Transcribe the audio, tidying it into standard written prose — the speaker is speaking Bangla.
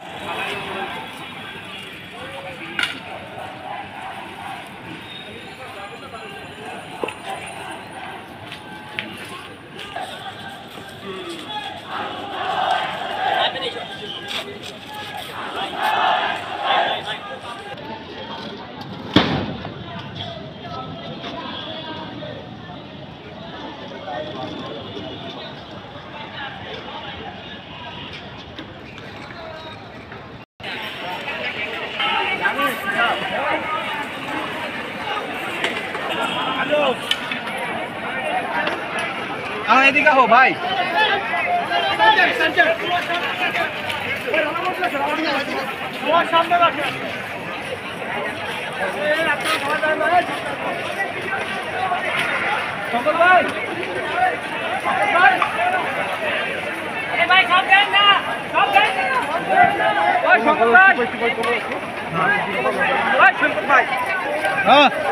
এদিকে হো ভাই সামনে রাখেন শঙ্কর ভাই ভাই সব দেন না সব দেন না ওই শঙ্কর ভাই ভাই শঙ্কর ভাই হ্যাঁ